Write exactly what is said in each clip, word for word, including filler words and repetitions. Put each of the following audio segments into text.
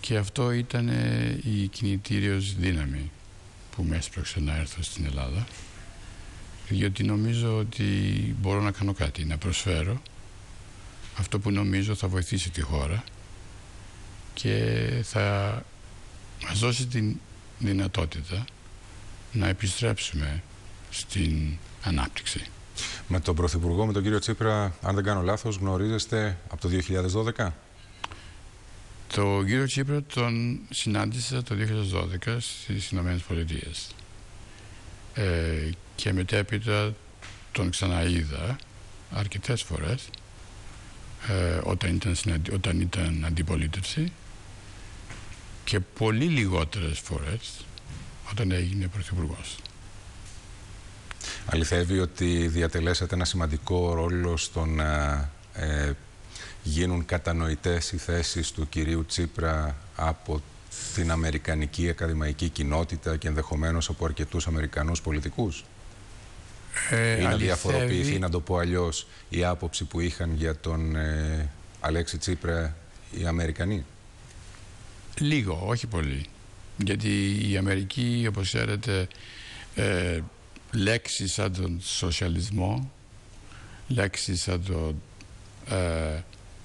Και αυτό ήταν η κινητήριος δύναμη που με έσπρωξε να έρθω στην Ελλάδα, διότι νομίζω ότι μπορώ να κάνω κάτι, να προσφέρω αυτό που νομίζω θα βοηθήσει τη χώρα και θα μας δώσει την δυνατότητα να επιστρέψουμε στην ανάπτυξη. Με τον Πρωθυπουργό, με τον κύριο Τσίπρα, αν δεν κάνω λάθος, γνωρίζεστε από το δύο χιλιάδες δώδεκα? Το κύριο Τσίπρα τον συνάντησα το δύο χιλιάδες δώδεκα στις Ηνωμένες Πολιτείες. Ε, και μετέπειτα τον ξαναείδα αρκετές φορές ε, όταν, ήταν συναντι... όταν ήταν αντιπολίτευση και πολύ λιγότερες φορές όταν έγινε πρωθυπουργός. Αληθεύει ότι διατελέσατε ένα σημαντικό ρόλο στο να ε, γίνουν κατανοητές οι θέσεις του κυρίου Τσίπρα από την αμερικανική ακαδημαϊκή κοινότητα και ενδεχομένως από αρκετούς Αμερικανούς πολιτικούς? Ε, Ή να αληθεύει... διαφοροποιηθεί, να το πω αλλιώς, η άποψη που είχαν για τον ε, Αλέξη Τσίπρα οι Αμερικανοί? Λίγο, όχι πολύ. Γιατί η Αμερική, όπως ξέρετε, ε, λέξεις σαν τον σοσιαλισμό, λέξεις σαν το ε,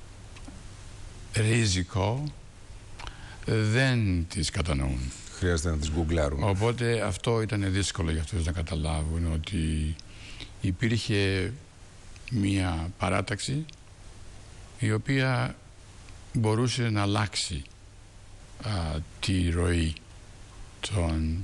ριζικό, δεν τις κατανοούν. Χρειάζεται να τις γκουγκλάρουν. Οπότε αυτό ήταν δύσκολο για αυτούς να καταλάβουν ότι υπήρχε μία παράταξη η οποία μπορούσε να αλλάξει α, τη ροή των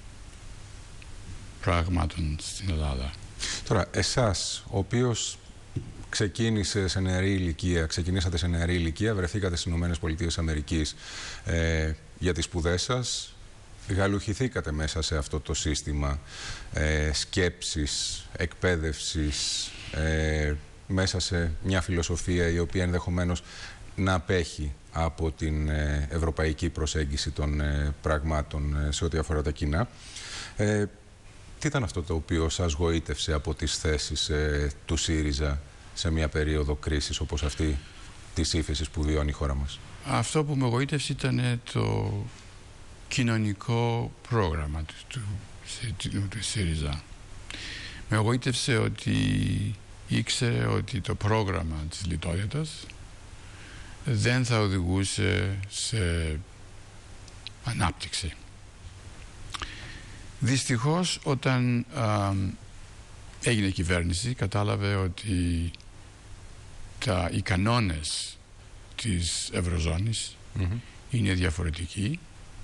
πραγμάτων στην Ελλάδα. Τώρα, εσάς, ο οποίος ξεκίνησε σε νεαρή ηλικία, ξεκινήσατε σε νεαρή ηλικία, βρεθήκατε στις Ηνωμένες Πολιτείες Αμερικής ε, για τις σπουδές σας, γαλουχηθήκατε μέσα σε αυτό το σύστημα ε, σκέψης, εκπαίδευσης, ε, μέσα σε μια φιλοσοφία η οποία ενδεχομένως να απέχει από την ε, ευρωπαϊκή προσέγγιση των ε, πραγμάτων ε, σε ό,τι αφορά τα κοινά. Ε, τι ήταν αυτό το οποίο σας γοήτευσε από τις θέσεις ε, του ΣΥΡΙΖΑ σε μια περίοδο κρίσης όπως αυτή της ύφεσης που βιώνει η χώρα μας? Αυτό που με γοήτευσε ήταν το κοινωνικό πρόγραμμα του, του, του, του ΣΥΡΙΖΑ. Με γοήτευσε ότι ήξερε ότι το πρόγραμμα της λιτότητας δεν θα οδηγούσε σε ανάπτυξη. Δυστυχώς, όταν α, έγινε κυβέρνηση, κατάλαβε ότι τα, οι κανόνες της Ευρωζώνης mm-hmm. είναι διαφορετικοί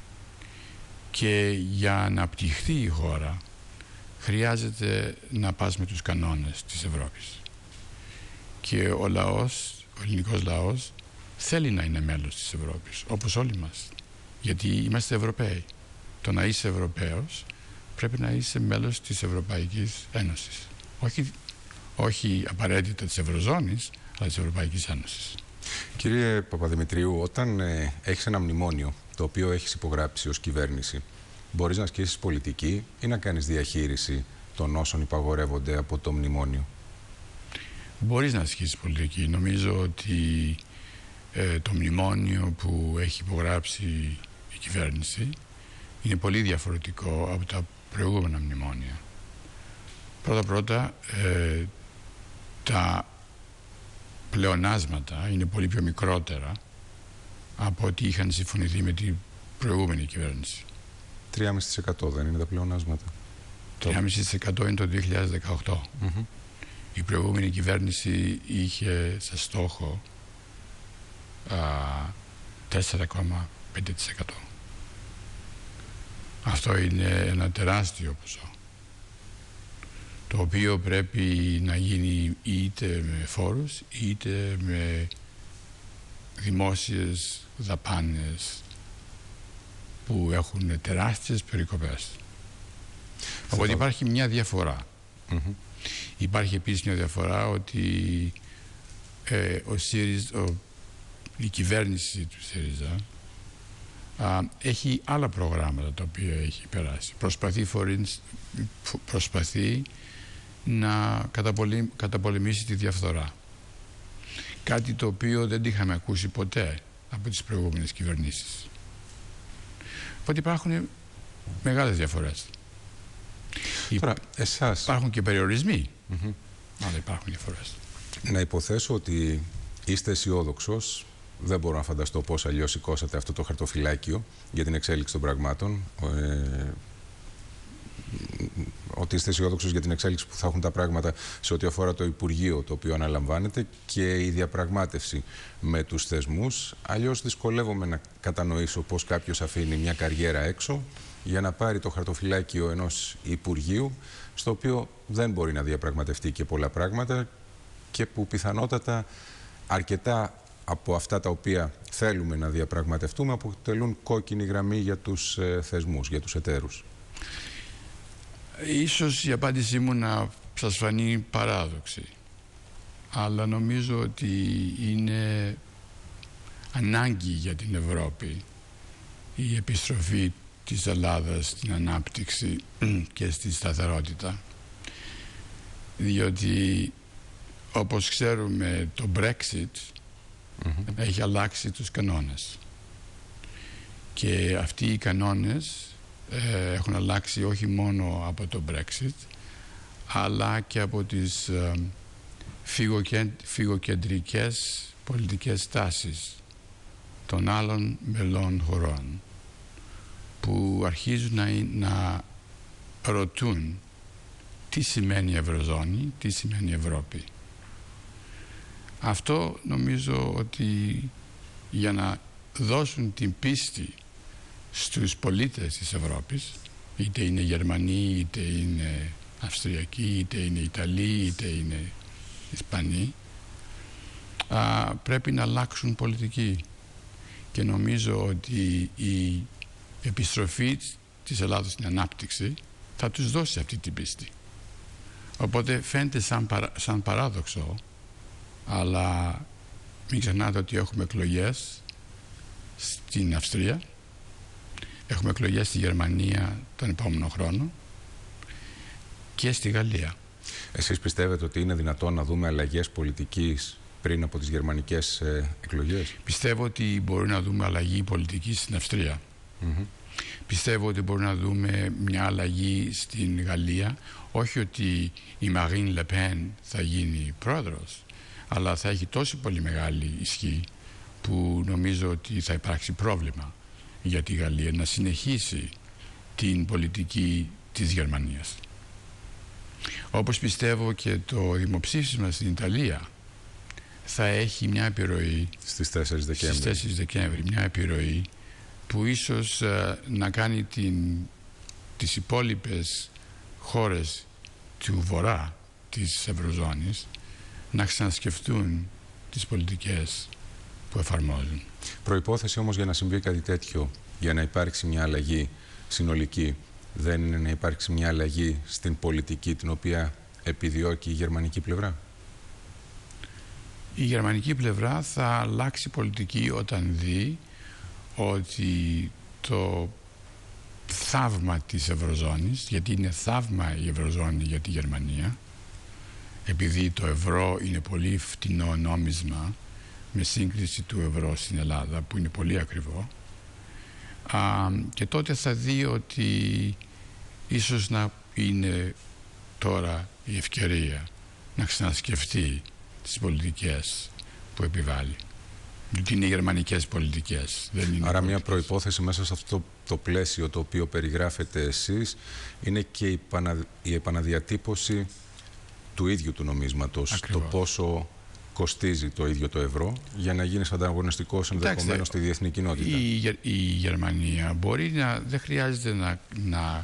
και για να αναπτυχθεί η χώρα χρειάζεται να πας με τους κανόνες της Ευρώπης. Και ο λαός, ο ελληνικός λαός, θέλει να είναι μέλος της Ευρώπης, όπως όλοι μας. Γιατί είμαστε Ευρωπαίοι. Το να είσαι Ευρωπαίος πρέπει να είσαι μέλος της Ευρωπαϊκής Ένωσης. Όχι, όχι απαραίτητα της Ευρωζώνης, αλλά της Ευρωπαϊκής Ένωσης. Κύριε Παπαδημητρίου, όταν ε, έχεις ένα μνημόνιο το οποίο έχεις υπογράψει ως κυβέρνηση, μπορείς να ασκήσεις πολιτική ή να κάνεις διαχείριση των όσων υπαγορεύονται από το μνημόνιο? Μπορείς να ασκήσεις πολιτική. Νομίζω ότι ε, το μνημόνιο που έχει υπογράψει η κυβέρνηση είναι πολύ διαφορετικό από τα προηγούμενα μνημόνια. Πρώτα-πρώτα, ε, τα πλεονάσματα είναι πολύ πιο μικρότερα από ό,τι είχαν συμφωνηθεί με την προηγούμενη κυβέρνηση. τρία κόμμα πέντε τοις εκατό δεν είναι τα πλεονάσματα? τρία κόμμα πέντε τοις εκατό είναι το δύο χιλιάδες δεκαοκτώ. Mm-hmm. Η προηγούμενη κυβέρνηση είχε σε στόχο α, τέσσερα κόμμα πέντε τοις εκατό. Αυτό είναι ένα τεράστιο ποσό, το οποίο πρέπει να γίνει είτε με φόρους είτε με δημόσιες δαπάνες που έχουν τεράστιες περικοπές. Οπότε υπάρχει μια διαφορά. Mm-hmm. Υπάρχει επίσης μια διαφορά ότι ε, ο ΣΥΡΙΖΑ, ο, η κυβέρνηση του ΣΥΡΙΖΑ α, έχει άλλα προγράμματα τα οποία έχει περάσει. Προσπαθεί, φορείς, προσπαθεί να καταπολεμ, καταπολεμήσει τη διαφθορά. Κάτι το οποίο δεν είχαμε ακούσει ποτέ από τις προηγούμενες κυβερνήσεις. Οπότε υπάρχουν μεγάλες διαφορές. Τώρα, εσάς... Υπάρχουν και περιορισμοί, mm-hmm. αλλά υπάρχουν διαφορές. Να υποθέσω ότι είστε αισιόδοξος. Δεν μπορώ να φανταστώ πώς αλλιώς σηκώσατε αυτό το χαρτοφυλάκιο για την εξέλιξη των πραγμάτων. Ε, ότι είστε αισιόδοξος για την εξέλιξη που θα έχουν τα πράγματα σε ό,τι αφορά το Υπουργείο το οποίο αναλαμβάνετε και η διαπραγμάτευση με τους θεσμούς. Αλλιώς δυσκολεύομαι να κατανοήσω πώς κάποιος αφήνει μια καριέρα έξω για να πάρει το χαρτοφυλάκιο ενός Υπουργείου στο οποίο δεν μπορεί να διαπραγματευτεί και πολλά πράγματα και που πιθανότατα αρκετά από αυτά τα οποία θέλουμε να διαπραγματευτούμε αποτελούν κόκκινη γραμμή για τους ε, θεσμούς, για τους εταίρους. Ίσως η απάντησή μου να σας φανεί παράδοξη, αλλά νομίζω ότι είναι ανάγκη για την Ευρώπη η επιστροφή της Ελλάδας στην ανάπτυξη και στη σταθερότητα, διότι όπως ξέρουμε το Brexit mm-hmm. έχει αλλάξει τους κανόνες και αυτοί οι κανόνες ε, έχουν αλλάξει όχι μόνο από το Brexit αλλά και από τις ε, φυγοκεντρικές πολιτικές τάσεις των άλλων μελών χωρών που αρχίζουν να, να ρωτούν τι σημαίνει Ευρωζώνη, τι σημαίνει Ευρώπη. Αυτό νομίζω ότι για να δώσουν την πίστη στους πολίτες της Ευρώπης, είτε είναι Γερμανοί, είτε είναι Αυστριακοί, είτε είναι Ιταλοί, είτε είναι Ισπανοί, α, πρέπει να αλλάξουν πολιτική. Και νομίζω ότι η επιστροφή της Ελλάδας στην ανάπτυξη θα τους δώσει αυτή την πίστη. Οπότε φαίνεται σαν, παρα, σαν παράδοξο, αλλά μην ξεχνάτε ότι έχουμε εκλογές στην Αυστρία, έχουμε εκλογές στη Γερμανία τον επόμενο χρόνο και στη Γαλλία. Εσείς πιστεύετε ότι είναι δυνατόν να δούμε αλλαγές πολιτικής πριν από τις γερμανικές ε, εκλογές? Πιστεύω ότι μπορεί να δούμε αλλαγή πολιτικής στην Αυστρία. Mm-hmm. Πιστεύω ότι μπορεί να δούμε μια αλλαγή στην Γαλλία. Όχι ότι η Marine Le Pen θα γίνει πρόεδρος, αλλά θα έχει τόσο πολύ μεγάλη ισχύ που νομίζω ότι θα υπάρξει πρόβλημα για τη Γαλλία να συνεχίσει την πολιτική της Γερμανίας. Όπως πιστεύω και το δημοψήφισμα στην Ιταλία θα έχει μια επιρροή στις τέσσερις Δεκέμβρη, στις τέσσερις Δεκέμβρη μια επιρροή που ίσως uh, να κάνει την, τις υπόλοιπες χώρες του βορρά της Ευρωζώνης να ξανασκεφτούν τις πολιτικές που εφαρμόζουν. Προϋπόθεση όμως για να συμβεί κάτι τέτοιο, για να υπάρξει μια αλλαγή συνολική, δεν είναι να υπάρξει μια αλλαγή στην πολιτική την οποία επιδιώκει η γερμανική πλευρά? Η γερμανική πλευρά θα αλλάξει πολιτική όταν δει ότι το θαύμα της Ευρωζώνης, γιατί είναι θαύμα η Ευρωζώνη για τη Γερμανία, επειδή το ευρώ είναι πολύ φτηνό νόμισμα με σύγκριση του ευρώ στην Ελλάδα που είναι πολύ ακριβό, α, και τότε θα δει ότι ίσως να είναι τώρα η ευκαιρία να ξανασκεφτεί τις πολιτικές που επιβάλλει. Γιατί είναι οι γερμανικές πολιτικές. Δεν είναι Άρα πολιτικές. Μια προϋπόθεση μέσα σε αυτό το πλαίσιο το οποίο περιγράφετε εσείς είναι και η, πανα... η επαναδιατύπωση του ίδιου του νομίσματος. Ακριβώς. Το πόσο κοστίζει το ίδιο το ευρώ για να γίνεις ανταγωνιστικός ενδεχομένως στη διεθνή κοινότητα. Η, η Γερμανία μπορεί να, δεν χρειάζεται να, να,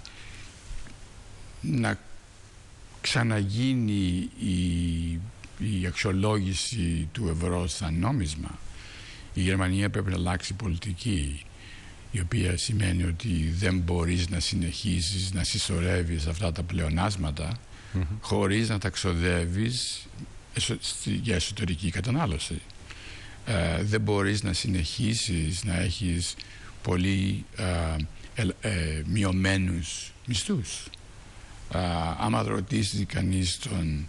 να ξαναγίνει η, η αξιολόγηση του ευρώ σαν νόμισμα. Η Γερμανία πρέπει να αλλάξει πολιτική, η οποία σημαίνει ότι δεν μπορείς να συνεχίσεις να συσσωρεύεις αυτά τα πλεονάσματα mm-hmm. χωρίς να τα ξοδεύεις για εσωτερική κατανάλωση. Ε, δεν μπορείς να συνεχίσεις να έχεις πολύ ε, ε, ε, μειωμένους μισθούς. Ε, άμα ρωτήσει κανείς τον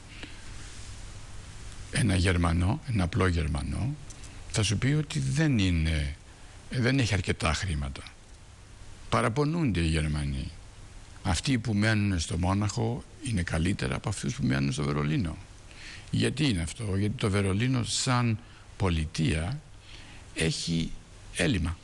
ένα Γερμανό, ένα απλό Γερμανό, θα σου πει ότι δεν είναι, δεν έχει αρκετά χρήματα. παραπονούνται οι Γερμανοί. Αυτοί που μένουν στο Μόναχο είναι καλύτερα από αυτούς που μένουν στο Βερολίνο. Γιατί είναι αυτό? Γιατί το Βερολίνο σαν πολιτεία έχει έλλειμμα.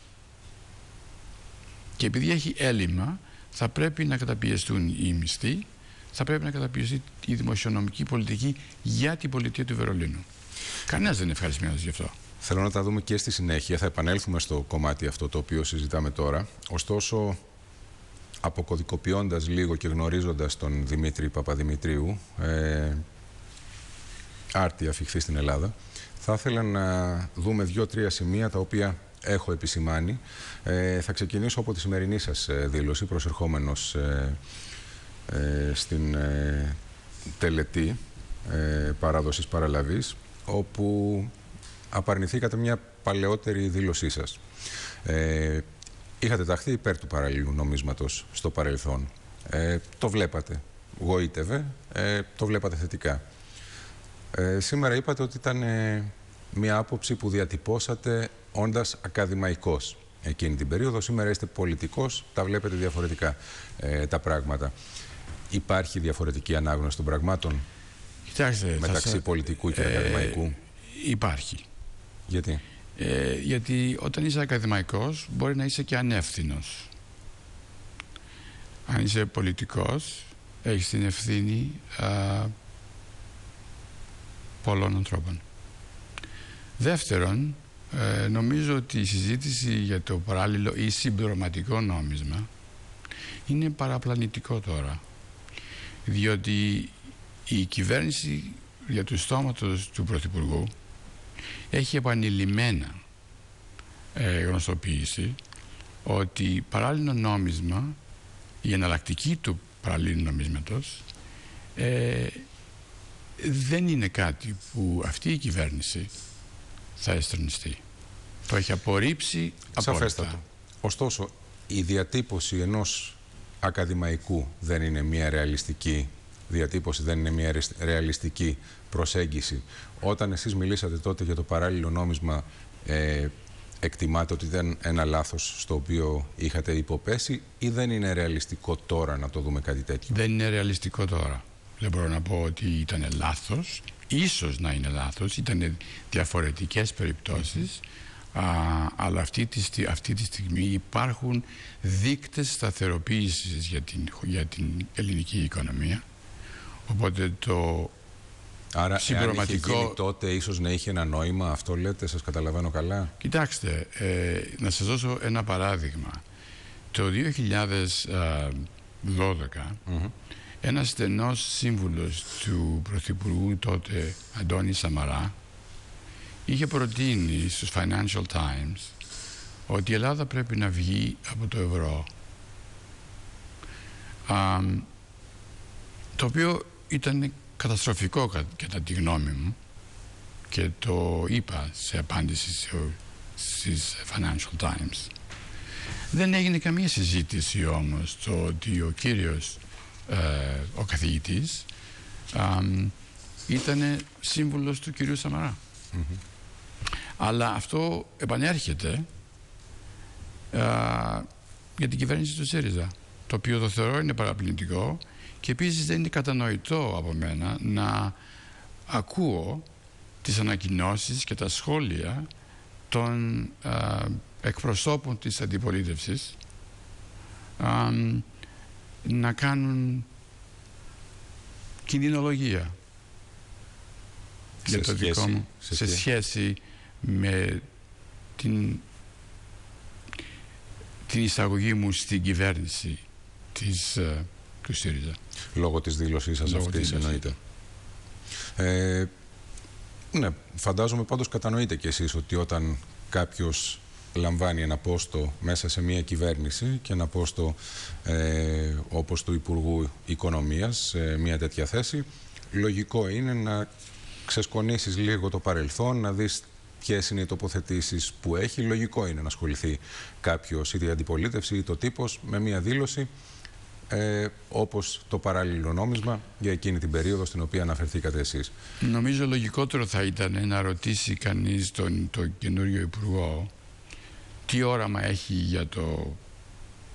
Και επειδή έχει έλλειμμα, θα πρέπει να καταπιεστούν οι μισθοί, θα πρέπει να καταπιεστεί η δημοσιονομική πολιτική για την πολιτεία του Βερολίνου. Κανένας δεν είναι ευχαριστημένος γι' αυτό. Θέλω να τα δούμε και στη συνέχεια. Θα επανέλθουμε στο κομμάτι αυτό το οποίο συζητάμε τώρα. Ωστόσο, αποκωδικοποιώντας λίγο και γνωρίζοντας τον Δημήτρη Παπαδημητρίου, ε, άρτια αφιχθεί στην Ελλάδα, θα ήθελα να δούμε δύο-τρία σημεία τα οποία έχω επισημάνει. Ε, θα ξεκινήσω από τη σημερινή σας δήλωση, προσερχόμενος ε, ε, στην ε, τελετή ε, παράδοσης παραλαβής, όπου απαρνηθήκατε μια παλαιότερη δήλωσή σας. Ε, είχατε ταχθεί υπέρ του παραλληλού νομίσματος στο παρελθόν. Ε, το βλέπατε, γοήτευε, ε, το βλέπατε θετικά. Ε, σήμερα είπατε ότι ήταν ε, μια άποψη που διατυπώσατε όντας ακαδημαϊκός εκείνη την περίοδο. Σήμερα είστε πολιτικός, τα βλέπετε διαφορετικά ε, τα πράγματα. Υπάρχει διαφορετική ανάγνωση των πραγμάτων? Κοιτάξτε, μεταξύ σας... πολιτικού και ε, ακαδημαϊκού? Υπάρχει. Γιατί? Ε, γιατί όταν είσαι ακαδημαϊκός μπορεί να είσαι και ανεύθυνος. Αν είσαι πολιτικός, έχεις την ευθύνη α, πολλών ανθρώπων. Δεύτερον, ε, νομίζω ότι η συζήτηση για το παράλληλο ή συμπληρωματικό νόμισμα είναι παραπλανητικό τώρα. Διότι η κυβέρνηση για του στόματος του Πρωθυπουργού έχει επανειλημμένα ε, γνωστοποιήσει ότι παράλληλο νόμισμα, η εναλλακτική του παραλλήλου νομίσματος, ε, δεν είναι κάτι που αυτή η κυβέρνηση θα εστρονιστεί. Το έχει απορρίψει απόλυτα. Σαφέστατο. Ωστόσο, η διατύπωση ενός ακαδημαϊκού δεν είναι μια ρεαλιστική διατύπωση, δεν είναι μια ρεαλιστική προσέγγιση. Όταν εσείς μιλήσατε τότε για το παράλληλο νόμισμα, ε, εκτιμάτε ότι ήταν ένα λάθος στο οποίο είχατε υποπέσει, ή δεν είναι ρεαλιστικό τώρα να το δούμε κάτι τέτοιο? Δεν είναι ρεαλιστικό τώρα. Δεν μπορώ να πω ότι ήταν λάθος. Ίσως να είναι λάθος. Ήταν διαφορετικές περιπτώσεις. Α, αλλά αυτή τη, αυτή τη στιγμή υπάρχουν δείκτες σταθεροποίησης για την, για την ελληνική οικονομία. Οπότε το Άρα, συμπληρωματικό... εάν είχε γίνει τότε, ίσως να είχε ένα νόημα, αυτό λέτε? Σας καταλαβαίνω καλά? Κοιτάξτε, ε, να σας δώσω ένα παράδειγμα. Το δύο χιλιάδες δώδεκα, mm-hmm. ένας στενός σύμβουλος του Πρωθυπουργού τότε, Αντώνη Σαμαρά, είχε προτείνει στους Financial Times ότι η Ελλάδα πρέπει να βγει από το ευρώ. Α, το οποίο ήταν καταστροφικό κατά τη γνώμη μου, και το είπα σε απάντηση στις Financial Times. Δεν έγινε καμία συζήτηση όμως το ότι ο κύριος, ε, ο καθηγητής, ήταν σύμβουλος του κυρίου Σαμαρά. Mm-hmm. Αλλά αυτό επανέρχεται α, για την κυβέρνηση του ΣΥΡΙΖΑ, το οποίο το θεωρώ είναι παραπλανητικό, και επίσης δεν είναι κατανοητό από μένα να ακούω τις ανακοινώσεις και τα σχόλια των α, εκπροσώπων της αντιπολίτευσης α, να κάνουν κινδυνολογία σε για το σχέση, δικό μου, σε, σε σχέση με την, την εισαγωγή μου στην κυβέρνηση της, uh, του ΣΥΡΙΖΑ. Λόγω της δήλωσής σας αυτής, εννοείται. Ε, ναι, φαντάζομαι πάντως κατανοείτε κι εσείς ότι όταν κάποιος λαμβάνει ένα πόστο μέσα σε μια κυβέρνηση, και ένα πόστο ε, όπως του Υπουργού Οικονομίας, σε μια τέτοια θέση, λογικό είναι να ξεσκονίσεις λίγο το παρελθόν, να δεις ποιες είναι οι τοποθετήσεις που έχει. Λογικό είναι να ασχοληθεί κάποιος, είτε η αντιπολίτευση είτε ο τύπος, με μια δήλωση ε, όπως το παράλληλο νόμισμα για εκείνη την περίοδο στην οποία αναφερθήκατε εσείς. Νομίζω λογικότερο θα ήταν να ρωτήσει κανείς τον, τον καινούριο Υπουργό τι όραμα έχει για, το,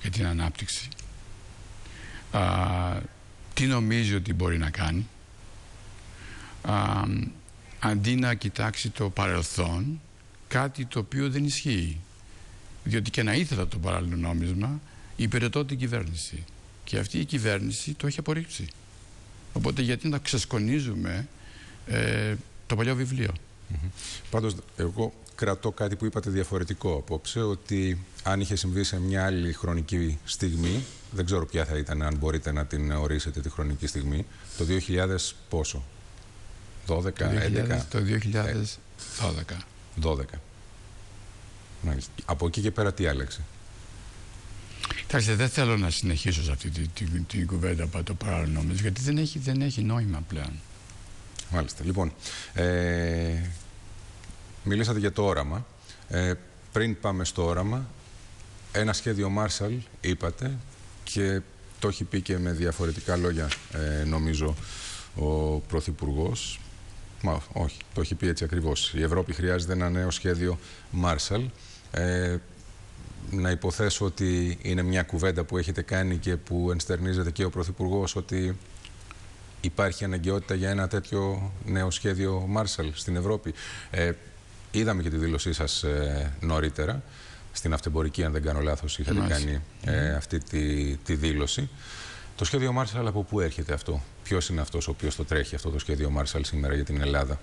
για την ανάπτυξη, α, τι νομίζει ότι μπορεί να κάνει, α, αντί να κοιτάξει το παρελθόν, κάτι το οποίο δεν ισχύει. Διότι και να ήθελα το παράλληλο νόμισμα, υπηρετώ την κυβέρνηση. Και αυτή η κυβέρνηση το έχει απορρίψει. Οπότε γιατί να ξεσκονίζουμε ε, το παλιό βιβλίο. Mm-hmm. Πάντως, εγώ κρατώ κάτι που είπατε διαφορετικό απόψε, ότι αν είχε συμβεί σε μια άλλη χρονική στιγμή, δεν ξέρω ποια θα ήταν, αν μπορείτε να την ορίσετε τη χρονική στιγμή, το δύο χιλιάδες πόσο, δώδεκα, έντεκα. Το δύο χιλιάδες δώδεκα. δώδεκα. Μάλιστα. Από εκεί και πέρα τι άλλαξε? Κοιτάξτε, δεν θέλω να συνεχίσω σε αυτή την τη, τη, τη κουβέντα από το παράλληλο νόμισμα, γιατί δεν έχει, δεν έχει νόημα πλέον. Μάλιστα. Λοιπόν, ε, μιλήσατε για το όραμα. Ε, πριν πάμε στο όραμα, ένα σχέδιο Marshall είπατε, και το έχει πει και με διαφορετικά λόγια, ε, νομίζω, ο Πρωθυπουργός. Μα όχι, το έχει πει έτσι ακριβώς. Η Ευρώπη χρειάζεται ένα νέο σχέδιο Marshall. Ε, να υποθέσω ότι είναι μια κουβέντα που έχετε κάνει και που ενστερνίζεται και ο Πρωθυπουργός, ότι υπάρχει αναγκαιότητα για ένα τέτοιο νέο σχέδιο Marshall στην Ευρώπη. Ε, είδαμε και τη δήλωσή σας ε, νωρίτερα, στην Αυτεμπορική, αν δεν κάνω λάθος, είχατε Μάλιστα. κάνει ε, αυτή τη, τη δήλωση. Το σχέδιο Marshall από πού έρχεται αυτό? Ποιος είναι αυτός ο οποίος το τρέχει αυτό το σχέδιο Marshall σήμερα για την Ελλάδα?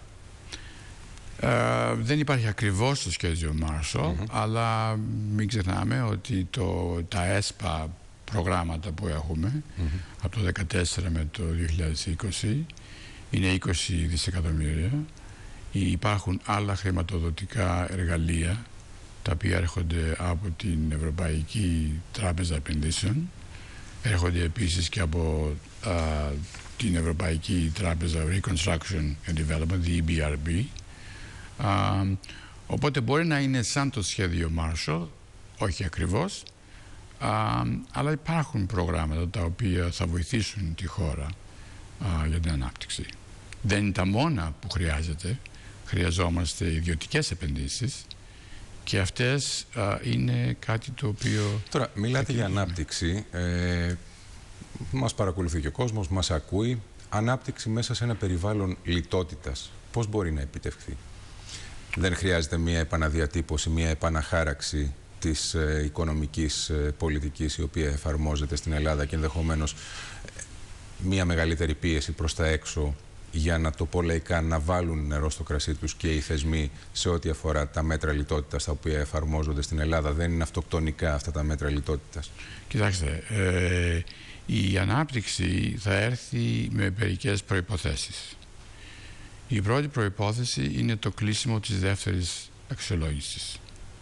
Ε, δεν υπάρχει ακριβώς το σχέδιο Marshall, mm-hmm. αλλά μην ξεχνάμε ότι το, τα ΕΣΠΑ προγράμματα που έχουμε mm-hmm. από το δύο χιλιάδες δεκατέσσερα με το δύο χιλιάδες είκοσι είναι είκοσι δισεκατομμύρια. Υπάρχουν άλλα χρηματοδοτικά εργαλεία τα οποία έρχονται από την Ευρωπαϊκή Τράπεζα Επενδύσεων, έρχονται επίσης και από α, την Ευρωπαϊκή Τράπεζα Reconstruction and Development, the ι μπι αρ μπι. Α, οπότε μπορεί να είναι σαν το σχέδιο Marshall, όχι ακριβώς, α, αλλά υπάρχουν προγράμματα τα οποία θα βοηθήσουν τη χώρα α, για την ανάπτυξη. Δεν είναι τα μόνα που χρειάζεται. Χρειαζόμαστε ιδιωτικές επενδύσεις και αυτές α, είναι κάτι το οποίο... Τώρα, μιλάτε για ανάπτυξη. Ε, μας παρακολουθεί και ο κόσμος, μας ακούει. Ανάπτυξη μέσα σε ένα περιβάλλον λιτότητας. Πώς μπορεί να επιτευχθεί? Δεν χρειάζεται μια επαναδιατύπωση, μια επαναχάραξη της ε, οικονομικής ε, πολιτικής η οποία εφαρμόζεται στην Ελλάδα και ενδεχομένως ε, μια μεγαλύτερη πίεση προς τα έξω, για να το πω λαϊκά, να βάλουν νερό στο κρασί τους και οι θεσμοί σε ό,τι αφορά τα μέτρα λιτότητας τα οποία εφαρμόζονται στην Ελλάδα? Δεν είναι αυτοκτονικά αυτά τα μέτρα λιτότητας? Κοιτάξτε, ε, η ανάπτυξη θα έρθει με μερικές προϋποθέσεις. Η πρώτη προϋπόθεση είναι το κλείσιμο της δεύτερης αξιολόγησης.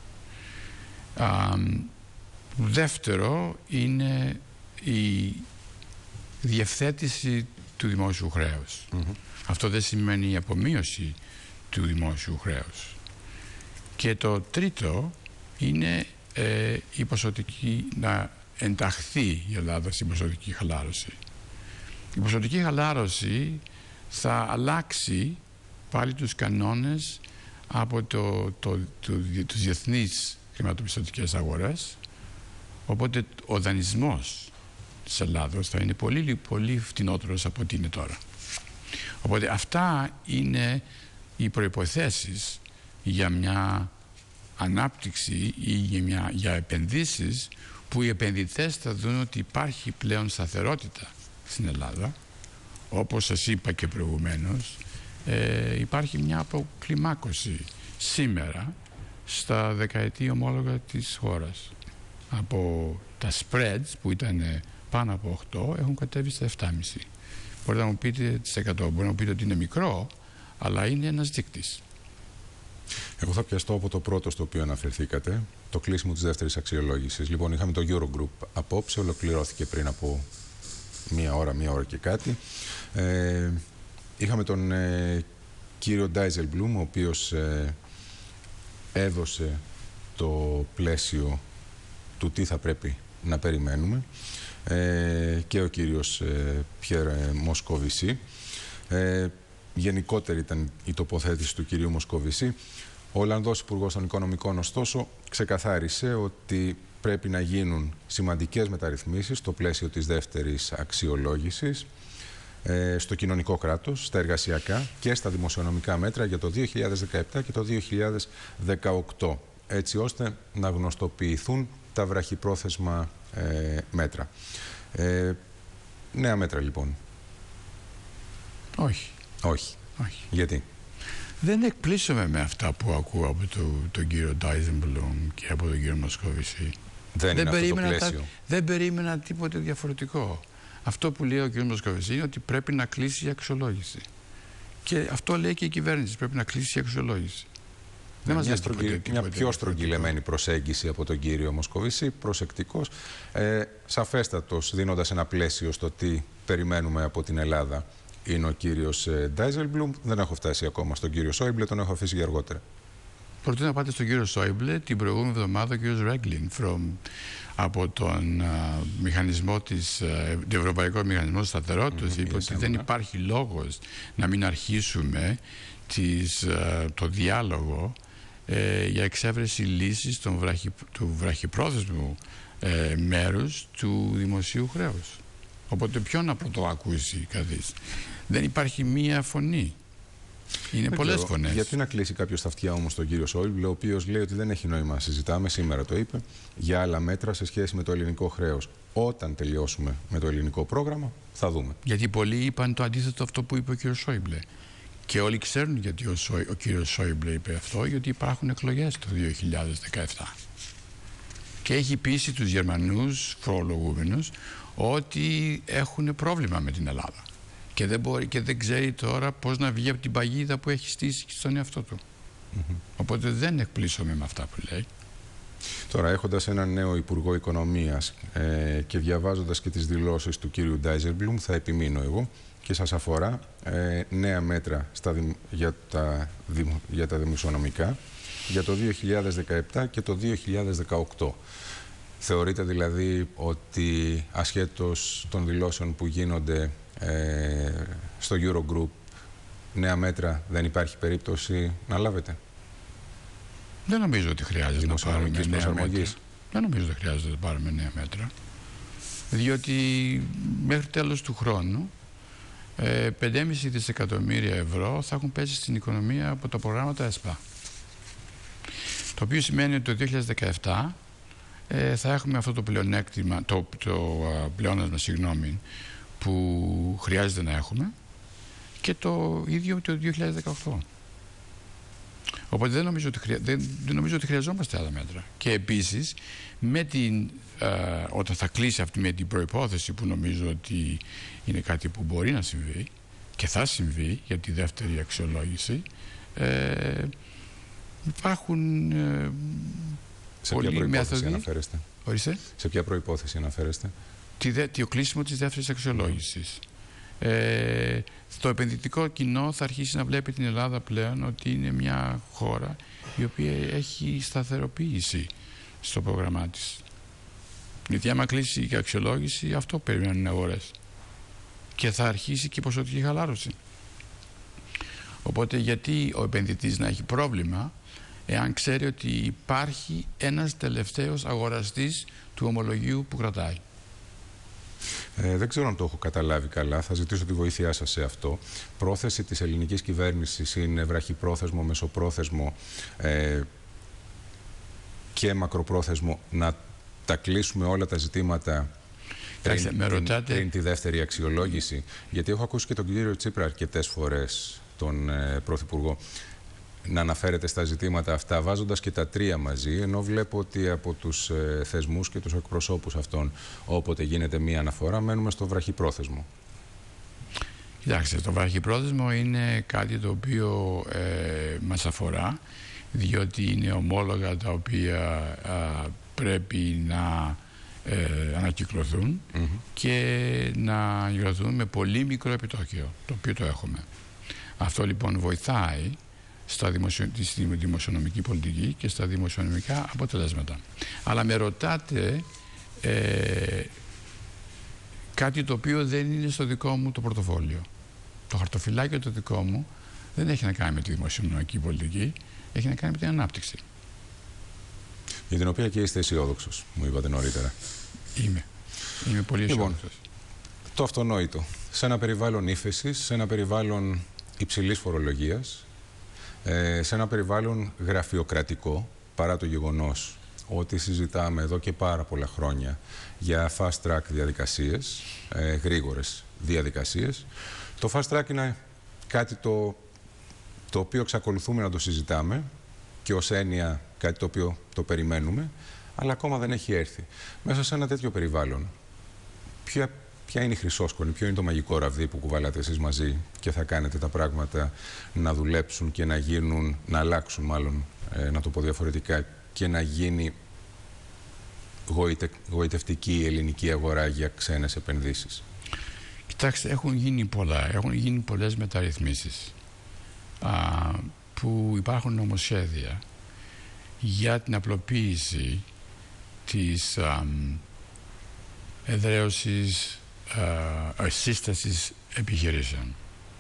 Α, δεύτερο είναι η διευθέτηση του δημόσιου χρέους. Mm-hmm. Αυτό δεν σημαίνει η απομείωση του δημόσιου χρέους. Και το τρίτο είναι ε, η ποσοτική, να ενταχθεί η Ελλάδα στην ποσοτική χαλάρωση. Η ποσοτική χαλάρωση θα αλλάξει πάλι τους κανόνες από το, το, το, τους διεθνείς χρηματοπιστωτικές αγορές, οπότε ο δανεισμός της Ελλάδος θα είναι πολύ, πολύ φτηνότερος από ό,τι είναι τώρα. Οπότε αυτά είναι οι προϋποθέσεις για μια ανάπτυξη ή για, μια, για επενδύσεις, που οι επενδυτές θα δουν ότι υπάρχει πλέον σταθερότητα στην Ελλάδα. Όπως σας είπα και προηγουμένως, ε, υπάρχει μια αποκλιμάκωση σήμερα στα δεκαετή ομόλογα της χώρας. Από τα spreads που ήταν πάνω από οκτώ έχουν κατέβει στα επτά κόμμα πέντε. Μπορείτε να μου πείτε τις εκατό, μπορείτε να μου πείτε ότι είναι μικρό, αλλά είναι ένας δείκτης. Εγώ θα πιαστώ από το πρώτο στο οποίο αναφερθήκατε, το κλείσιμο της δεύτερης αξιολόγησης. Λοιπόν, είχαμε το Eurogroup απόψε, ολοκληρώθηκε πριν από μία ώρα, μία ώρα και κάτι. Ε, είχαμε τον ε, κύριο Ντάιζελμπλουμ, ο οποίος ε, έδωσε το πλαίσιο του τι θα πρέπει να περιμένουμε, ε, και ο κύριος ε, Πιέρ Μοσκοβισή. Ε, γενικότερη ήταν η τοποθέτηση του κυρίου Μοσκοβισή. Ο Ολλανδός Υπουργός των Οικονομικών, ωστόσο, ξεκαθάρισε ότι πρέπει να γίνουν σημαντικές μεταρρυθμίσεις στο πλαίσιο της δεύτερης αξιολόγησης, στο κοινωνικό κράτος, στα εργασιακά και στα δημοσιονομικά μέτρα για το δύο χιλιάδες δεκαεπτά και το δύο χιλιάδες δεκαοκτώ, έτσι ώστε να γνωστοποιηθούν τα βραχυπρόθεσμα ε, μέτρα. Ε, νέα μέτρα, λοιπόν. Όχι. Όχι. Όχι. Γιατί? Δεν εκπλήσωμαι με αυτά που ακούω από το, τον κύριο Ντάιζελμπλουμ και από τον κύριο Μοσκόβηση. Δεν, δεν, είναι αυτό το πλαίσιο. Τα, δεν περίμενα τίποτε διαφορετικό. Αυτό που λέει ο κ. Μοσκοβισή είναι ότι πρέπει να κλείσει η αξιολόγηση. Και αυτό λέει και η κυβέρνηση. Πρέπει να κλείσει η αξιολόγηση. Δεν μας μια, τίποτε, στρογγυλ, τίποτε, μια τίποτε, πιο στρογγυλεμένη προσέγγιση από τον κύριο Μοσκοβισή, προσεκτικός, ε, σαφέστατος, δίνοντας ένα πλαίσιο στο τι περιμένουμε από την Ελλάδα. Είναι ο κύριος Ντάιζελμπλουμ. Δεν έχω φτάσει ακόμα στον κύριο Σόιμπλε, τον έχω αφήσει για αργότερα. Προτείνω να πάτε στον κύριο Σόιμπλε. Την προηγούμενη εβδομάδα ο κύριος Ρέγκλιν από τον uh, μηχανισμό της, uh, Ευρωπαϊκό Μηχανισμό Σταθερότητας, mm-hmm, είπε ότι δεν υπάρχει λόγος να μην αρχίσουμε τις, uh, το διάλογο uh, για εξέβρεση λύσης των βραχυ, του βραχυπρόθεσμου uh, μέρους του δημοσίου χρέους. Οπότε ποιον να πρωτοακούσει καθείς? Δεν υπάρχει μία φωνή. Είναι πολλές φωνές. Γιατί να κλείσει κάποιος τα αυτιά όμως τον κύριο Σόιμπλε, ο οποίος λέει ότι δεν έχει νόημα να συζητάμε, σήμερα το είπε, για άλλα μέτρα σε σχέση με το ελληνικό χρέος. Όταν τελειώσουμε με το ελληνικό πρόγραμμα, θα δούμε. Γιατί πολλοί είπαν το αντίθετο αυτό που είπε ο κύριος Σόιμπλε. Και όλοι ξέρουν γιατί ο, Σόι, ο κύριος Σόιμπλε είπε αυτό, γιατί υπάρχουν εκλογές το δύο χιλιάδες δεκαεπτά. Και έχει πείσει τους Γερμανούς φορολογούμενους ότι έχουν πρόβλημα με την Ελλάδα. Και δεν, μπορεί, και δεν ξέρει τώρα πώς να βγει από την παγίδα που έχει στήσει στον εαυτό του. Mm-hmm. Οπότε δεν εκπλήσωμαι με αυτά που λέει. Τώρα, έχοντας έναν νέο Υπουργό Οικονομίας ε, και διαβάζοντας και τις δηλώσεις του κύριου Ντάιζελμπλουμ, θα επιμείνω εγώ και σας αφορά ε, νέα μέτρα στα, για, τα, για τα δημοσιονομικά για το δύο χιλιάδες δεκαεπτά και το δύο χιλιάδες δεκαοκτώ. Θεωρείτε δηλαδή ότι ασχέτως των δηλώσεων που γίνονται ε, στο Eurogroup, νέα μέτρα δεν υπάρχει περίπτωση να λάβετε? Δεν νομίζω ότι χρειάζεται να πάρουμε νέα μέτρα. Δεν νομίζω ότι χρειάζεται να πάρουμε νέα μέτρα. Διότι μέχρι τέλος του χρόνου ε, πέντε κόμμα πέντε δισεκατομμύρια ευρώ θα έχουν πέσει στην οικονομία από τα προγράμματα ΕΣΠΑ. Το οποίο σημαίνει ότι το δύο χιλιάδες δεκαεπτά ε, θα έχουμε αυτό το πλεονέκτημα, το, το uh, πλεόνασμα, συγγνώμη, που χρειάζεται να έχουμε, και το ίδιο το δύο χιλιάδες δεκαοκτώ. Οπότε δεν νομίζω ότι, χρεια... δεν, δεν νομίζω ότι χρειαζόμαστε άλλα μέτρα. Και επίσης, με την, ε, όταν θα κλείσει αυτή με την προϋπόθεση που νομίζω ότι είναι κάτι που μπορεί να συμβεί και θα συμβεί για τη δεύτερη αξιολόγηση, ε, υπάρχουν ε, σε ποια προϋπόθεση αναφέρεστε? Ορίστε. Σε ποια προϋπόθεση αναφέρεστε? Τη δε, το κλείσιμο της δεύτερης αξιολόγησης. Ε, το επενδυτικό κοινό θα αρχίσει να βλέπει την Ελλάδα πλέον ότι είναι μια χώρα η οποία έχει σταθεροποίηση στο πρόγραμμά της. Γιατί άμα κλείσει η αξιολόγηση, αυτό περιμένουν οι αγορές. Και θα αρχίσει και η ποσοτική χαλάρωση. Οπότε γιατί ο επενδυτής να έχει πρόβλημα εάν ξέρει ότι υπάρχει ένας τελευταίος αγοραστής του ομολογίου που κρατάει? Ε, δεν ξέρω αν το έχω καταλάβει καλά. Θα ζητήσω τη βοήθειά σας σε αυτό. Πρόθεση της ελληνικής κυβέρνησης είναι βραχυπρόθεσμο, μεσοπρόθεσμο ε, και μακροπρόθεσμο να τα κλείσουμε όλα τα ζητήματα πριν, με ρωτάτε... πριν τη δεύτερη αξιολόγηση? Γιατί έχω ακούσει και τον κύριο Τσίπρα αρκετές φορές, τον ε, Πρωθυπουργό, να αναφέρεται στα ζητήματα αυτά, βάζοντας και τα τρία μαζί, ενώ βλέπω ότι από τους ε, θεσμούς και τους εκπροσώπους αυτών, όποτε γίνεται μία αναφορά, μένουμε στο βραχυπρόθεσμο. Κοιτάξτε, το βραχυπρόθεσμο είναι κάτι το οποίο ε, μας αφορά, διότι είναι ομόλογα τα οποία α, πρέπει να ε, ανακυκλωθούν mm-hmm. και να ανακυκλωθούν με πολύ μικρό επιτόκιο, το οποίο το έχουμε. Αυτό λοιπόν βοηθάει στα δημοσιο... στη δημοσιονομική πολιτική και στα δημοσιονομικά αποτελέσματα. Αλλά με ρωτάτε ε, κάτι το οποίο δεν είναι στο δικό μου το πορτοφόλιο. Το χαρτοφυλάκιο το δικό μου δεν έχει να κάνει με τη δημοσιονομική πολιτική, έχει να κάνει με την ανάπτυξη. Για την οποία και είστε αισιόδοξος, μου είπατε νωρίτερα. Είμαι. Είμαι πολύ αισιόδοξος. Λοιπόν, το αυτονόητο. Σε ένα περιβάλλον ύφεσης, σε ένα περιβάλλον υψηλής φορολογίας, ε, σε ένα περιβάλλον γραφειοκρατικό, παρά το γεγονός ότι συζητάμε εδώ και πάρα πολλά χρόνια για fast track διαδικασίες, ε, γρήγορες διαδικασίες. Το fast track είναι κάτι το, το οποίο εξακολουθούμε να το συζητάμε και ως έννοια κάτι το οποίο το περιμένουμε, αλλά ακόμα δεν έχει έρθει. Μέσα σε ένα τέτοιο περιβάλλον, ποια, ποια είναι η χρυσόσκονη, ποιο είναι το μαγικό ραβδί που κουβαλάτε εσείς μαζί και θα κάνετε τα πράγματα να δουλέψουν και να γίνουν, να αλλάξουν μάλλον, ε, να το πω διαφορετικά, και να γίνει γοητε, γοητευτική η ελληνική αγορά για ξένες επενδύσεις? Κοιτάξτε, έχουν γίνει πολλά, έχουν γίνει πολλές μεταρρυθμίσεις, α, που υπάρχουν νομοσχέδια για την απλοποίηση της α, εδραίωσης, α, σύστασης επιχειρήσεων.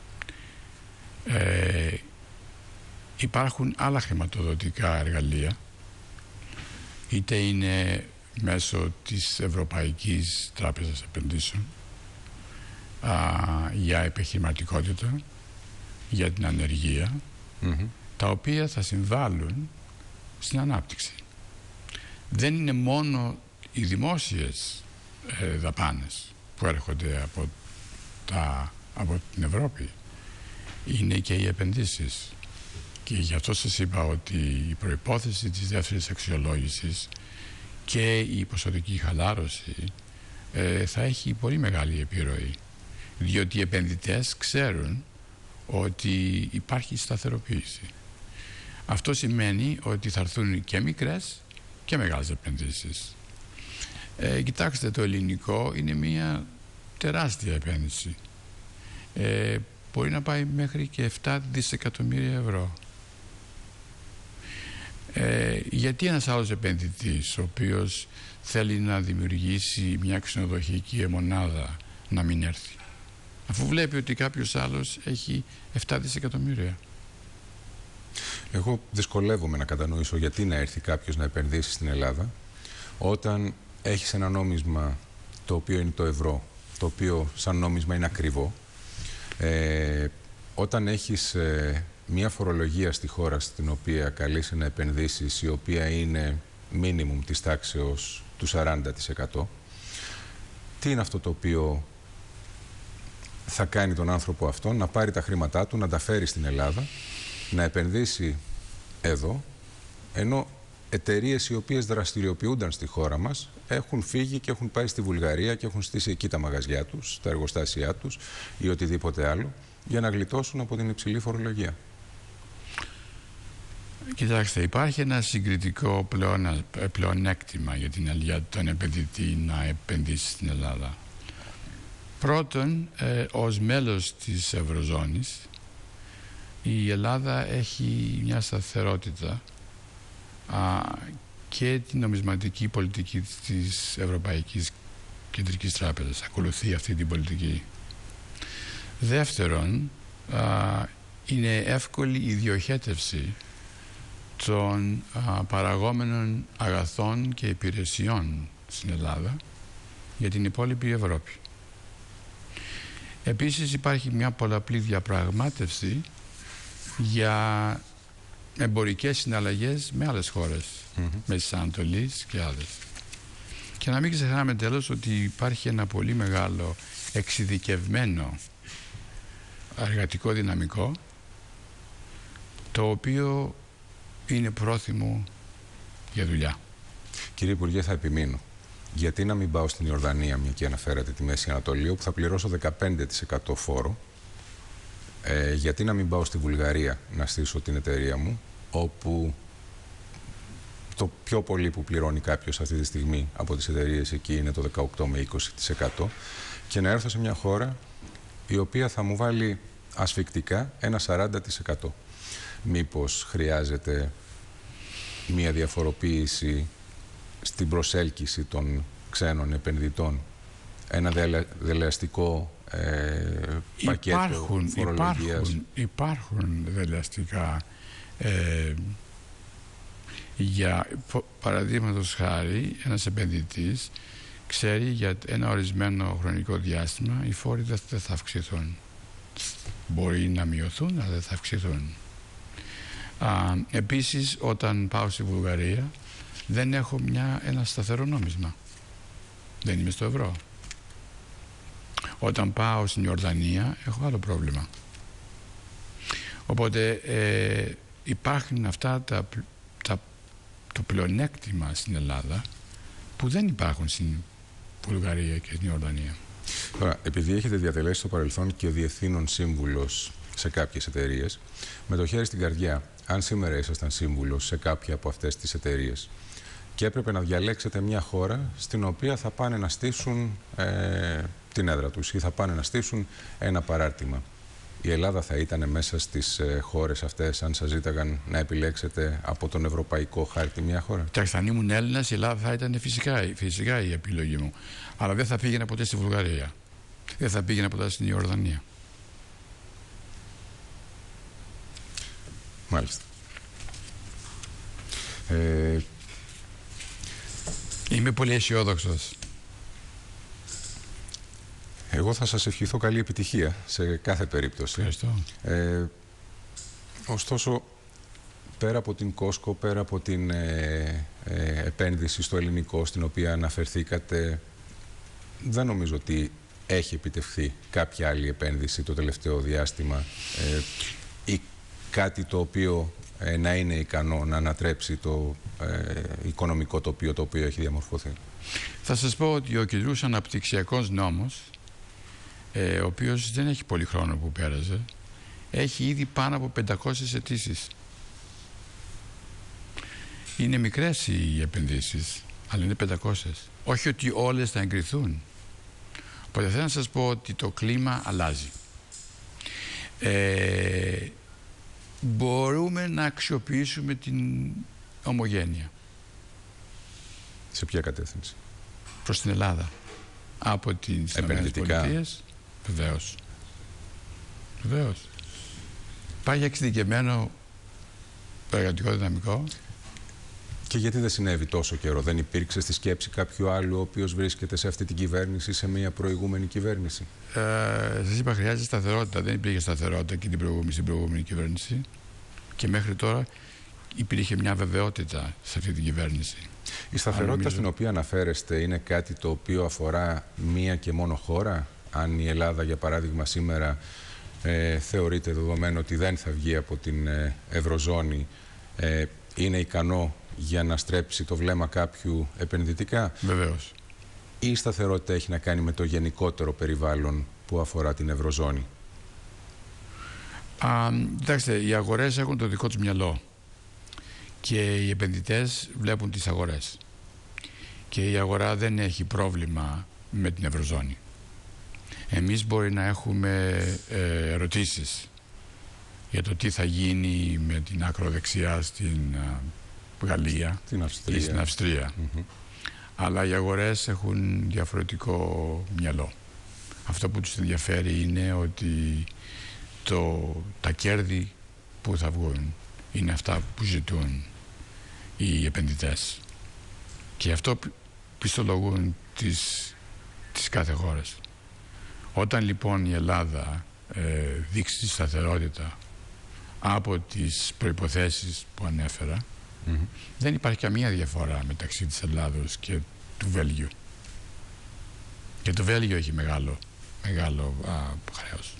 Ε, υπάρχουν άλλα χρηματοδοτικά εργαλεία, είτε είναι μέσω της Ευρωπαϊκής Τράπεζας Επενδύσεων, α, για επιχειρηματικότητα, για την ανεργία, mm-hmm. τα οποία θα συμβάλλουν στην ανάπτυξη. Δεν είναι μόνο οι δημόσιες ε, δαπάνες που έρχονται από, τα, από την Ευρώπη, είναι και οι επενδύσεις. Και γι' αυτό σας είπα ότι η προϋπόθεση της δεύτερης αξιολόγησης και η ποσοτική χαλάρωση ε, θα έχει πολύ μεγάλη επιρροή, διότι οι επενδυτές ξέρουν ότι υπάρχει σταθεροποίηση. Αυτό σημαίνει ότι θα έρθουν και μικρές και μεγάλες επενδύσεις. Ε, κοιτάξτε, το ελληνικό είναι μια τεράστια επένδυση. Ε, μπορεί να πάει μέχρι και επτά δισεκατομμύρια ευρώ. Ε, γιατί ένας άλλος επενδυτής, ο οποίος θέλει να δημιουργήσει μια ξενοδοχειακή μονάδα, να μην έρθει, αφού βλέπει ότι κάποιος άλλος έχει επτά δισεκατομμύρια? Εγώ δυσκολεύομαι να κατανοήσω γιατί να έρθει κάποιος να επενδύσει στην Ελλάδα όταν έχεις ένα νόμισμα το οποίο είναι το ευρώ, το οποίο σαν νόμισμα είναι ακριβό, ε, όταν έχεις ε, μια φορολογία στη χώρα στην οποία καλείσαι να επενδύσεις, η οποία είναι μίνιμουμ της τάξεως του σαράντα τοις εκατό. Τι είναι αυτό το οποίο θα κάνει τον άνθρωπο αυτόν να πάρει τα χρήματά του, να τα φέρει στην Ελλάδα, να επενδύσει εδώ, ενώ εταιρείες οι οποίες δραστηριοποιούνταν στη χώρα μας έχουν φύγει και έχουν πάει στη Βουλγαρία και έχουν στήσει εκεί τα μαγαζιά τους, τα εργοστάσια τους ή οτιδήποτε άλλο, για να γλιτώσουν από την υψηλή φορολογία? Κοιτάξτε, υπάρχει ένα συγκριτικό πλεόνα, πλεονέκτημα για την αλληλιά των επενδυτή να επενδύσει στην Ελλάδα. Πρώτον, ε, ως μέλος της Ευρωζώνης, η Ελλάδα έχει μια σταθερότητα α, και την νομισματική πολιτική της Ευρωπαϊκής Κεντρικής Τράπεζας. Ακολουθεί αυτή την πολιτική. Δεύτερον, α, είναι εύκολη η διοχέτευση των α, παραγόμενων αγαθών και υπηρεσιών στην Ελλάδα για την υπόλοιπη Ευρώπη. Επίσης υπάρχει μια πολλαπλή διαπραγμάτευση για εμπορικές συναλλαγές με άλλες χώρες, mm-hmm. Μέσης Ανατολής και άλλες. Και να μην ξεχνάμε τέλος ότι υπάρχει ένα πολύ μεγάλο εξειδικευμένο εργατικό δυναμικό, το οποίο είναι πρόθυμο για δουλειά. Κύριε Υπουργέ, θα επιμείνω. Γιατί να μην πάω στην Ιορδανία, μια και αναφέρατε τη Μέση Ανατολή, όπου θα πληρώσω δεκαπέντε τοις εκατό φόρο? Ε, γιατί να μην πάω στη Βουλγαρία να στήσω την εταιρεία μου, όπου το πιο πολύ που πληρώνει κάποιος αυτή τη στιγμή από τις εταιρείες εκεί είναι το δεκαοκτώ με είκοσι τοις εκατό, και να έρθω σε μια χώρα η οποία θα μου βάλει ασφικτικά ένα σαράντα τοις εκατό. Μήπως χρειάζεται μια διαφοροποίηση στην προσέλκυση των ξένων επενδυτών, ένα δελεαστικό ε, πακέτο υπάρχουν, φορολογίας? Υπάρχουν, υπάρχουν δελεαστικά Ε, για παραδείγματος χάρη, ένας επενδυτής ξέρει για ένα ορισμένο χρονικό διάστημα οι φόροι δεν θα αυξηθούν. Μπορεί να μειωθούν, αλλά δεν θα αυξηθούν. Α, επίσης, όταν πάω στη Βουλγαρία, δεν έχω μια, ένα σταθερό νόμισμα. Δεν είμαι στο ευρώ. Όταν πάω στην Ιορδανία, έχω άλλο πρόβλημα. Οπότε ε, υπάρχουν αυτά τα, τα, το πλεονέκτημα στην Ελλάδα που δεν υπάρχουν στην Βουλγαρία και στην Ιορδανία. Τώρα, επειδή έχετε διατελέσει στο παρελθόν και διευθύνων σύμβουλος σε κάποιες εταιρείες, με το χέρι στην καρδιά, αν σήμερα ήσασταν σύμβουλος σε κάποια από αυτές τις εταιρείες και έπρεπε να διαλέξετε μια χώρα στην οποία θα πάνε να στήσουν ε, την έδρα τους ή θα πάνε να στήσουν ένα παράρτημα, η Ελλάδα θα ήταν μέσα στις ε, χώρες αυτές αν σας ζήταγαν να επιλέξετε από τον ευρωπαϊκό χάρτη μια χώρα? Κοιτάξτε, αν ήμουν Έλληνας, η Ελλάδα θα ήταν φυσικά, φυσικά η επιλογή μου. Αλλά δεν θα πήγαινα ποτέ στη Βουλγαρία. Δεν θα πήγαινα ποτέ στην Ιορδανία. Μάλιστα. Ε... Είμαι πολύ αισιόδοξος. Εγώ θα σας ευχηθώ καλή επιτυχία σε κάθε περίπτωση. Ευχαριστώ. Ε, ωστόσο, πέρα από την Κόσκο, πέρα από την ε, ε, επένδυση στο ελληνικό, στην οποία αναφερθήκατε, δεν νομίζω ότι έχει επιτευχθεί κάποια άλλη επένδυση το τελευταίο διάστημα ε, ή κάτι το οποίο ε, να είναι ικανό να ανατρέψει το ε, οικονομικό τοπίο το οποίο έχει διαμορφωθεί. Θα σας πω ότι ο κεντρούς αναπτυξιακός νόμος, ε, ο οποίος δεν έχει πολύ χρόνο που πέρασε, έχει ήδη πάνω από πεντακόσιες αιτήσεις. Είναι μικρές οι επενδύσεις, αλλά είναι πεντακόσιες. Όχι ότι όλες θα εγκριθούν. Οπότε θέλω να σας πω ότι το κλίμα αλλάζει. Ε, μπορούμε να αξιοποιήσουμε την ομογένεια. Σε ποια κατεύθυνση? Προς την Ελλάδα. Από τις Πολιτείες, βεβαίως. Βεβαίως. Υπάρχει εξειδικευμένο εργατικό δυναμικό. Και γιατί δεν συνέβη τόσο καιρό? Δεν υπήρξε στη σκέψη κάποιου άλλου ο οποίος βρίσκεται σε αυτή την κυβέρνηση, σε μια προηγούμενη κυβέρνηση? Ε, σας είπα, χρειάζεται σταθερότητα. Δεν υπήρχε σταθερότητα και την προηγούμενη, στην προηγούμενη κυβέρνηση. Και μέχρι τώρα υπήρχε μια βεβαιότητα σε αυτή την κυβέρνηση. Η σταθερότητα νομίζω... στην οποία αναφέρεστε είναι κάτι το οποίο αφορά μία και μόνο χώρα? Αν η Ελλάδα, για παράδειγμα, σήμερα ε, θεωρείται δεδομένο ότι δεν θα βγει από την ε, Ευρωζώνη, ε, είναι ικανό για να στρέψει το βλέμμα κάποιου επενδυτικά? Βεβαίως. Ή η σταθερότητα έχει να κάνει με το γενικότερο περιβάλλον που αφορά την Ευρωζώνη? Κοιτάξτε, οι αγορές έχουν το δικό τους μυαλό και οι επενδυτές βλέπουν τις αγορές. Και η αγορά δεν έχει πρόβλημα με την Ευρωζώνη. Εμείς μπορεί να έχουμε ε, ερωτήσεις για το τι θα γίνει με την ακροδεξιά στην uh, Γαλλία Αυστρία. ή στην Αυστρία. Mm-hmm. Αλλά οι αγορές έχουν διαφορετικό μυαλό. Αυτό που τους ενδιαφέρει είναι ότι το, τα κέρδη που θα βγουν είναι αυτά που ζητούν οι επενδυτές. Και αυτό πιστολογούν τις, τις κάθε χώρες. Όταν λοιπόν η Ελλάδα ε, δείξει τη σταθερότητα από τις προϋποθέσεις που ανέφερα, mm-hmm. δεν υπάρχει καμία διαφορά μεταξύ της Ελλάδος και του Βέλγιου. Και το Βέλγιο έχει μεγάλο, μεγάλο α, χρέος.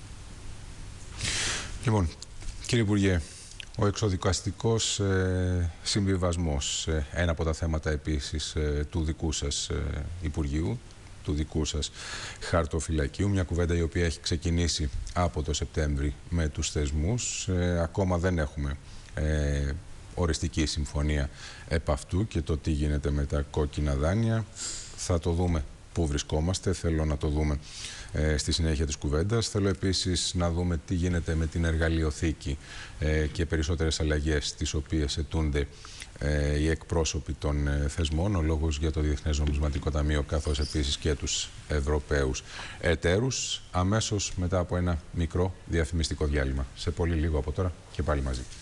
Λοιπόν, κύριε Υπουργέ, ο εξοδικαστικός ε, συμβιβασμός, ε, ένα από τα θέματα επίσης ε, του δικού σας ε, Υπουργείου, του δικού σας χαρτοφυλακίου, μια κουβέντα η οποία έχει ξεκινήσει από το Σεπτέμβρη με τους θεσμούς. Ε, ακόμα δεν έχουμε ε, οριστική συμφωνία επ' αυτού και το τι γίνεται με τα κόκκινα δάνεια. Θα το δούμε πού βρισκόμαστε, θέλω να το δούμε ε, στη συνέχεια της κουβέντας. Θέλω επίσης να δούμε τι γίνεται με την εργαλειοθήκη ε, και περισσότερες αλλαγές τις οποίες αιτούνται ε, οι εκπρόσωποι των ε, θεσμών, ο λόγος για το Διεθνές Νομισματικό Ταμείο, καθώς επίσης και τους Ευρωπαίους εταίρους, αμέσως μετά από ένα μικρό διαφημιστικό διάλειμμα. Σε πολύ λίγο από τώρα και πάλι μαζί.